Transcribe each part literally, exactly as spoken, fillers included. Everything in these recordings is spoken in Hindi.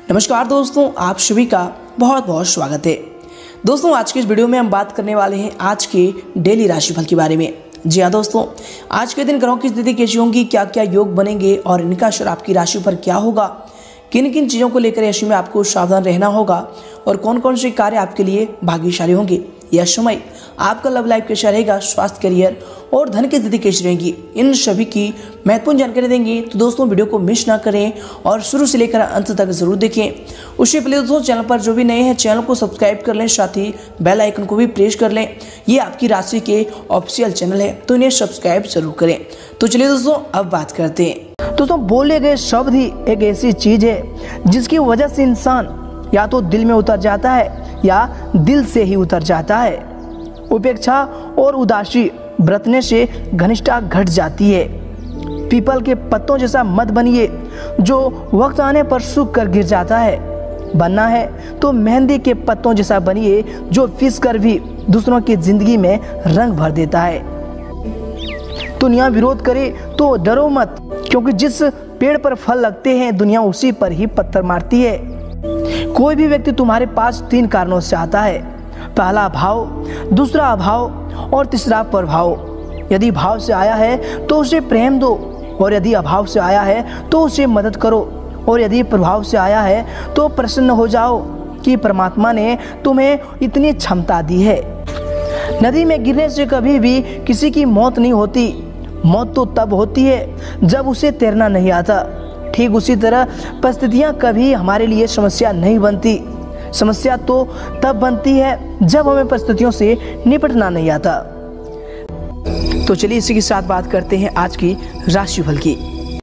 नमस्कार दोस्तों, आप सभी का बहुत बहुत स्वागत है। दोस्तों, आज के इस वीडियो में हम बात करने वाले हैं आज के डेली राशिफल के बारे में। जी हाँ दोस्तों, आज के दिन ग्रहों की स्थिति कैसी होंगी, क्या क्या योग बनेंगे और इनका असर आपकी राशि पर क्या होगा, किन किन चीज़ों को लेकर ऐसे में आपको सावधान रहना होगा और कौन कौन से कार्य आपके लिए भाग्यशाली होंगे। यह समय आपका लव लाइफ कैसा रहेगा, स्वास्थ्य, करियर और धन की स्थिति कैसी रहेगी, इन सभी की महत्वपूर्ण जानकारी देंगे। तो दोस्तों, वीडियो को मिस ना करें और शुरू से लेकर अंत तक जरूर देखें। उससे पहले दोस्तों, चैनल पर जो भी नए हैं चैनल को सब्सक्राइब कर लें, साथ ही बेल आइकन को भी प्रेस कर लें। ये आपकी राशि के ऑफिशियल चैनल है, तो इन्हें सब्सक्राइब जरूर करें। तो चलिए दोस्तों, अब बात करते हैं। दोस्तों, बोले गए शब्द ही एक ऐसी चीज है जिसकी वजह से इंसान या तो दिल में उतर जाता है या दिल से ही उतर जाता है। उपेक्षा और उदासी बरतने से घनिष्ठता घट जाती है। पीपल के पत्तों जैसा मत बनिए जो वक्त आने पर सूख कर गिर जाता है। बनना है तो मेहंदी के पत्तों जैसा बनिए जो फिस कर भी दूसरों की जिंदगी में रंग भर देता है। दुनिया विरोध करे तो डरो मत, क्योंकि जिस पेड़ पर फल लगते हैं दुनिया उसी पर ही पत्थर मारती है। कोई भी व्यक्ति तुम्हारे पास तीन कारणों से आता है, पहला भाव, दूसरा अभाव और तीसरा प्रभाव। यदि भाव से आया है तो उसे प्रेम दो, और यदि अभाव से आया है तो उसे मदद करो, और यदि प्रभाव से आया है तो प्रसन्न हो जाओ कि परमात्मा ने तुम्हें इतनी क्षमता दी है। नदी में गिरने से कभी भी किसी की मौत नहीं होती। मौत तो तब होती है जब उसे तैरना नहीं आता। ठीक उसी तरह परिस्थितियाँ कभी हमारे लिए समस्या नहीं बनती। समस्या तो तब बनती है जब हमें परिस्थितियों से निपटना नहीं आता। तो चलिए इसी के साथ बात करते हैं आज की राशिफल की।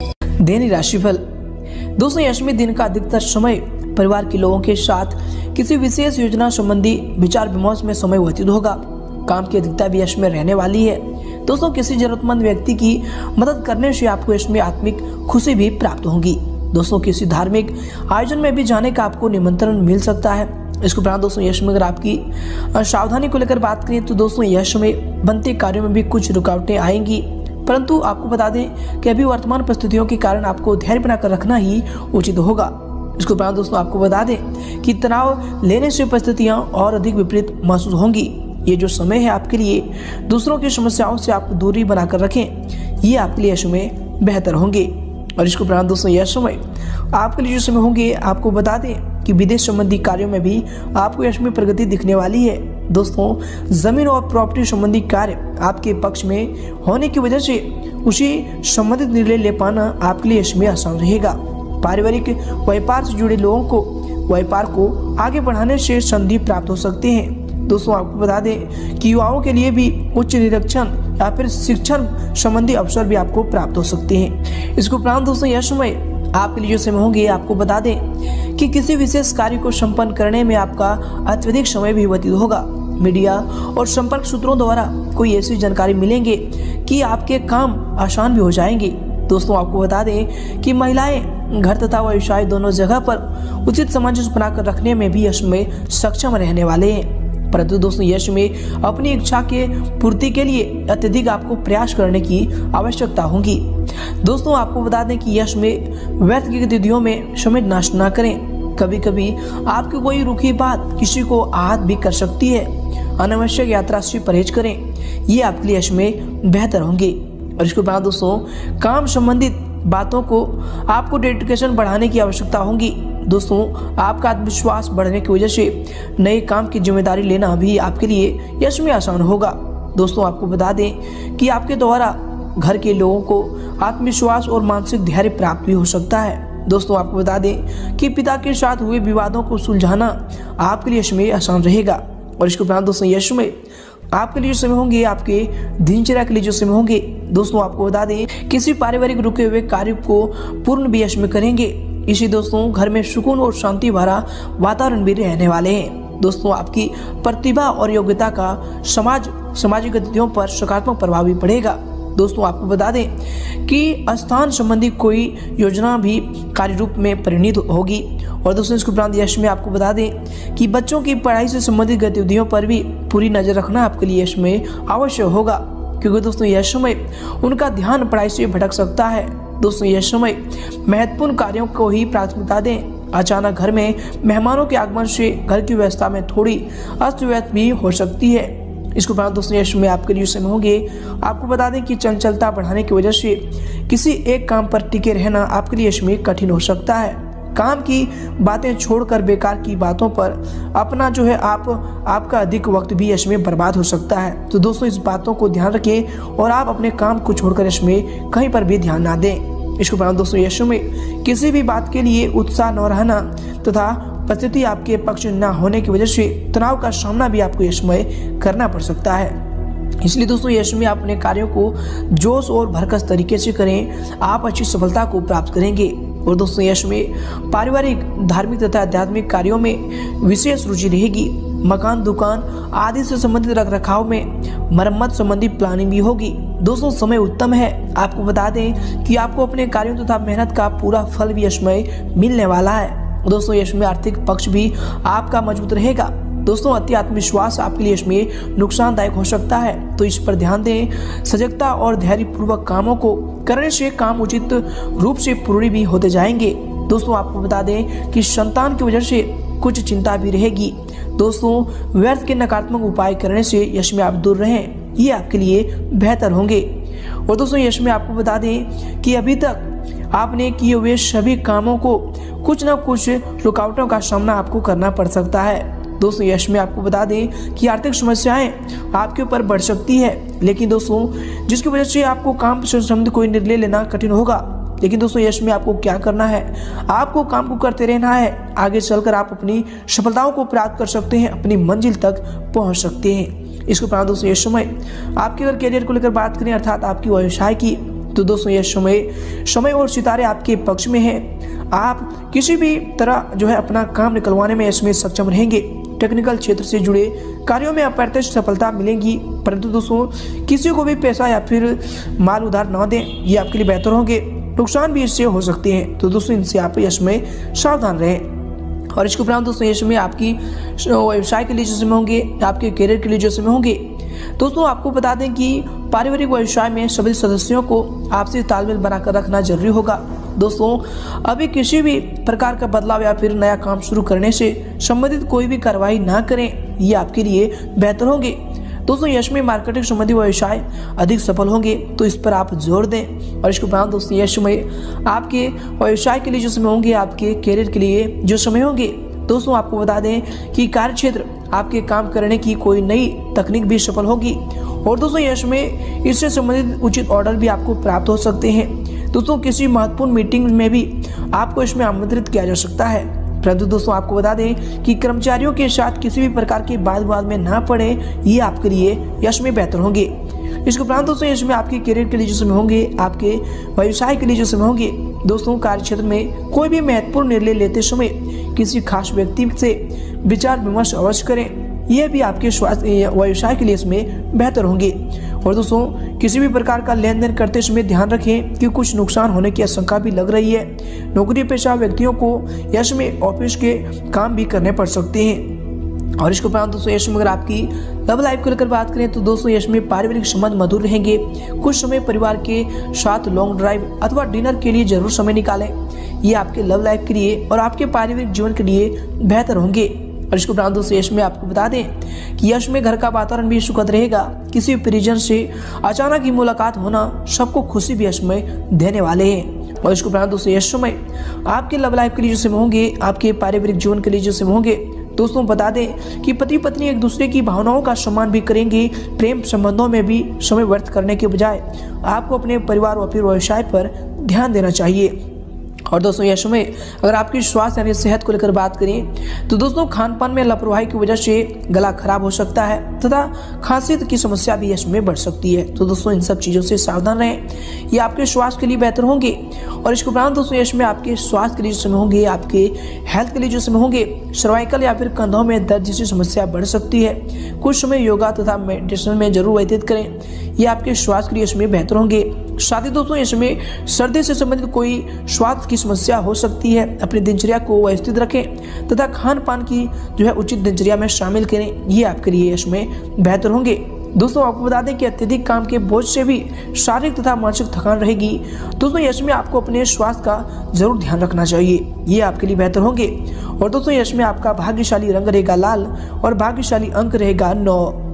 दैनिक राशिफल। दोस्तों, यशमी दिन का अधिकतर समय परिवार के लोगों के साथ किसी विशेष योजना संबंधी विचार विमर्श में समय व्यतीत होगा। काम की अधिकता भी यश में रहने वाली है। दोस्तों, किसी जरूरतमंद व्यक्ति की मदद करने से आपको इसमें आत्मिक खुशी भी प्राप्त होगी। दोस्तों, किसी धार्मिक आयोजन में भी जाने का आपको निमंत्रण मिल सकता है। इसके उपरांत दोस्तों, यश में अगर आपकी सावधानी को लेकर बात करें तो दोस्तों, यश में बनते कार्यों में भी कुछ रुकावटें आएंगी, परंतु आपको बता दें कि अभी वर्तमान परिस्थितियों के कारण आपको धैर्य बनाकर रखना ही उचित होगा। इसके उपरांत दोस्तों, आपको बता दें कि तनाव लेने से परिस्थितियाँ और अधिक विपरीत महसूस होंगी। ये जो समय है आपके लिए दूसरों की समस्याओं से आप दूरी बनाकर रखें, ये आपके लिए यश में बेहतर होंगे। और इसके उपरांत दोस्तों, यह समय आपके लिए जो समय होंगे, आपको बता दें कि विदेश संबंधी कार्यों में भी आपको यश में प्रगति दिखने वाली है। दोस्तों, जमीन और प्रॉपर्टी संबंधी कार्य आपके पक्ष में होने की वजह से उसी संबंधित निर्णय ले पाना आपके लिए यश में आसान रहेगा। पारिवारिक व्यापार से जुड़े लोगों को व्यापार को आगे बढ़ाने से संधि प्राप्त हो सकते हैं। दोस्तों, आपको बता दें कि युवाओं के लिए भी उच्च निरीक्षण या फिर शिक्षण संबंधी अवसर भी आपको प्राप्त हो सकते हैं। इसके उपरांत दोस्तों, यह समय आपके लिए जो समय होंगे, आपको बता दें कि किसी विशेष कार्य को संपन्न करने में आपका अत्यधिक समय भी व्यतीत होगा। मीडिया और संपर्क सूत्रों द्वारा कोई ऐसी जानकारी मिलेंगे कि आपके काम आसान भी हो जाएंगे। दोस्तों, आपको बता दें कि महिलाएं घर तथा व्यवसाय दोनों जगह पर उचित सामंजस्य बनाकर रखने में भी इसमें सक्षम रहने वाले हैं। परंतु दोस्तों, यश में अपनी इच्छा के पूर्ति के लिए अत्यधिक आपको प्रयास करने की आवश्यकता होगी। दोस्तों, आपको बता दें कि यश में व्यर्थ की गतिविधियों में समय नष्ट ना करें। कभी कभी आपकी कोई रुखी बात किसी को आहत भी कर सकती है। अनावश्यक यात्रा से परहेज करें, ये आपके लिए यश में बेहतर होंगे। और इसके बाद दोस्तों, काम संबंधित बातों को आपको डेडिकेशन बढ़ाने की आवश्यकता होगी। दोस्तों, आपका आत्मविश्वास बढ़ने की वजह से नए काम की जिम्मेदारी लेना भी आपके लिए यश में आसान होगा। दोस्तों, आपको बता दें कि आपके द्वारा घर के लोगों को आत्मविश्वास और मानसिक धैर्य प्राप्त भी हो सकता है। दोस्तों, आपको बता दें कि पिता के साथ हुए विवादों को सुलझाना आपके लिए यश में आसान रहेगा। और इसके उपरांत दोस्तों, यश में आपके लिए जो समय होंगे, आपके दिनचर्या के लिए जो समय होंगे, दोस्तों आपको बता दें किसी पारिवारिक रुके हुए कार्य को पूर्ण भी यश में करेंगे। इसी दोस्तों, घर में सुकून और शांति भरा वातावरण भी रहने वाले हैं। दोस्तों, आपकी प्रतिभा और योग्यता का समाज सामाजिक गतिविधियों पर सकारात्मक प्रभाव भी पड़ेगा। दोस्तों, आपको बता दें कि स्थान संबंधी कोई योजना भी कार्य रूप में परिणित होगी। और दोस्तों, इसके उपरांत यश में आपको बता दें कि बच्चों की पढ़ाई से संबंधित गतिविधियों पर भी पूरी नजर रखना आपके लिए यश में आवश्यक होगा, क्योंकि दोस्तों यह समय उनका ध्यान पढ़ाई से भटक सकता है। दोस्तों, यह समय महत्वपूर्ण कार्यों को ही प्राथमिकता दें। अचानक घर में मेहमानों के आगमन से घर की व्यवस्था में थोड़ी अस्त व्यस्त भी हो सकती है। इसके उपरांत दोस्तों यश में आपके लिए समय होंगे। आपको बता दें कि चंचलता बढ़ाने की वजह से किसी एक काम पर टिके रहना आपके लिए यश में कठिन हो सकता है। काम की बातें छोड़कर बेकार की बातों पर अपना जो है आप आपका अधिक वक्त भी यश में बर्बाद हो सकता है। तो दोस्तों इस बातों को ध्यान रखें और आप अपने काम को छोड़कर यश में कहीं पर भी ध्यान ना दें। इसके उपरांत दोस्तों यश में किसी भी बात के लिए उत्साह न रहना तथा परिस्थिति आपके पक्ष न होने की वजह से तनाव का सामना भी आपको यश में करना पड़ सकता है। इसलिए दोस्तों यश में अपने कार्यों को जोश और भरकस तरीके से करें, आप अच्छी सफलता को प्राप्त करेंगे। और दोस्तों यश में पारिवारिक, धार्मिक तथा आध्यात्मिक कार्यों में विशेष रुचि रहेगी। मकान, दुकान आदि से संबंधित रख रखाव में मरम्मत संबंधी प्लानिंग भी होगी। दोस्तों समय उत्तम है। आपको बता दें कि आपको अपने कार्यों तथा मेहनत का पूरा फल भी यश में मिलने वाला है। दोस्तों यश में आर्थिक पक्ष भी आपका मजबूत रहेगा। दोस्तों अति आत्मविश्वास आपके लिए इसमें नुकसानदायक हो सकता है, तो इस पर ध्यान दें। सजगता और धैर्यपूर्वक कामों को करने से काम उचित रूप से पूरी भी होते जाएंगे। दोस्तों आपको बता दें कि संतान की वजह से कुछ चिंता भी रहेगी। दोस्तों व्यर्थ के नकारात्मक उपाय करने से यश में आप दूर रहें, ये आपके लिए बेहतर होंगे। और दोस्तों यश में आपको बता दें कि अभी तक आपने किए हुए सभी कामों को कुछ न कुछ रुकावटों का सामना आपको करना पड़ सकता है। दोस्तों यश में आपको बता दें कि आर्थिक समस्याएं आपके ऊपर बढ़ सकती है, लेकिन दोस्तों जिसकी वजह से आपको काम से संबंधित कोई निर्णय लेना कठिन होगा। लेकिन दोस्तों यश में आपको क्या करना है, आपको काम को करते रहना है। आगे चलकर आप अपनी सफलताओं को प्राप्त कर सकते हैं, अपनी मंजिल तक पहुंच सकते हैं। इसके उपरांत दोस्तों यह समय आपके अगर करियर को लेकर बात करें अर्थात आपकी व्यवसाय की, तो दोस्तों यह समय समय और सितारे आपके पक्ष में है। आप किसी भी तरह जो है अपना काम निकलवाने में इसमें सक्षम रहेंगे। टेक्निकल क्षेत्र से जुड़े कार्यों में अप्रत्यक्ष सफलता मिलेगी, परंतु दोस्तों किसी को भी पैसा या फिर माल उधार न दें, ये आपके लिए बेहतर होंगे। नुकसान भी इससे हो सकते हैं, तो दोस्तों इनसे आप यश में सावधान रहें। और इसके उपरांत दोस्तों यश में आपकी व्यवसाय के लिए जो समय होंगे, आपके करियर के लिए जो समय होंगे। दोस्तों आपको बता दें कि पारिवारिक व्यवसाय में सभी सदस्यों को आपसी तालमेल बनाकर रखना जरूरी होगा। दोस्तों अभी किसी भी प्रकार का बदलाव या फिर नया काम शुरू करने से संबंधित कोई भी कार्रवाई ना करें, ये आपके लिए बेहतर होंगे। दोस्तों यश में मार्केटिंग संबंधी व्यवसाय अधिक सफल होंगे, तो इस पर आप जोर दें। और इसके उपरांत दोस्तों यश में आपके व्यवसाय के लिए जो समय होंगे, आपके करियर के लिए जो समय होंगे। दोस्तों आपको बता दें कि कार्य क्षेत्र आपके काम करने की कोई नई तकनीक भी सफल होगी। और दोस्तों यश में इससे संबंधित उचित ऑर्डर भी आपको प्राप्त हो सकते हैं। दोस्तों किसी महत्वपूर्ण मीटिंग में भी आपको इसमें आमंत्रित किया जा सकता है, परंतु दोस्तों आपको बता दें कि कर्मचारियों के साथ किसी भी प्रकार के वाद विवाद में ना पड़े, ये आपके लिए यश में बेहतर होंगे। इसके उपरांत दोस्तों यश में आपके करियर के लिए जो समय होंगे, आपके व्यवसाय के लिए जो समय होंगे। दोस्तों कार्य क्षेत्र में कोई भी महत्वपूर्ण निर्णय लेते समय किसी खास व्यक्ति से विचार विमर्श अवश्य करें, यह भी आपके स्वास्थ्य व्यवसाय के लिए इसमें बेहतर होंगे। और दोस्तों किसी भी प्रकार का लेन देन करते समय ध्यान रखें कि कुछ नुकसान होने की आशंका भी लग रही है। नौकरी पेशा व्यक्तियों को यश में ऑफिस के काम भी करने पड़ सकते हैं। और इसके उपरांत दोस्तों यश में अगर आपकी लव लाइफ को लेकर बात करें, तो दोस्तों यश में पारिवारिक संबंध मधुर रहेंगे। कुछ समय परिवार के साथ लॉन्ग ड्राइव अथवा डिनर के लिए जरूर समय निकालें, ये आपके लव लाइफ के लिए और आपके पारिवारिक जीवन के लिए बेहतर होंगे। और इसके उपरांत दोस्तों यश में आपको बता दें कि यश में घर का वातावरण भी सुखद रहेगा। किसी परिजन से अचानक ही मुलाकात होना सबको खुशी भी यश में देने वाले हैं। और इसके उपरांत दोस्तों यश समय आपके लव लाइफ के लिए जो समय होंगे, आपके पारिवारिक जीवन के लिए जो समय होंगे। दोस्तों बता दें कि पति पत्नी एक दूसरे की भावनाओं का सम्मान भी करेंगे। प्रेम संबंधों में भी समय व्यर्थ करने के बजाय आपको अपने परिवार और फिर व्यवसाय पर ध्यान देना चाहिए। और दोस्तों यह समय अगर आपकी स्वास्थ्य यानी सेहत को लेकर बात करें, तो दोस्तों खान पान में लापरवाही की वजह से गला खराब हो सकता है तथा खांसी की समस्या भी इसमें बढ़ सकती है। तो दोस्तों इन सब चीज़ों से सावधान रहें, ये आपके स्वास्थ्य के लिए बेहतर होंगे। और इसके उपरांत दोस्तों यश में आपके स्वास्थ्य के लिए जो समय होंगे, आपके हेल्थ के लिए जो समय होंगे, सर्वाइकल या फिर कंधों में दर्द जैसी समस्या बढ़ सकती है। कुछ समय योगा तथा मेडिटेशन में जरूर व्यतीत करें, ये आपके स्वास्थ्य के लिए इसमें बेहतर होंगे। साथ ही दोस्तों इसमें सर्दी से संबंधित कोई स्वास्थ्य की समस्या हो सकती है। अपनी दिनचर्या को व्यवस्थित रखें तथा खान पान की जो है उचित दिनचर्या में शामिल करें, ये आपके लिए इसमें बेहतर होंगे। दोस्तों आपको बता दें कि अत्यधिक काम के बोझ से भी शारीरिक तथा मानसिक थकान रहेगी। दोस्तों यश में आपको अपने स्वास्थ्य का जरूर ध्यान रखना चाहिए, ये आपके लिए बेहतर होंगे। और दोस्तों यश में आपका भाग्यशाली रंग रहेगा लाल और भाग्यशाली अंक रहेगा नौ।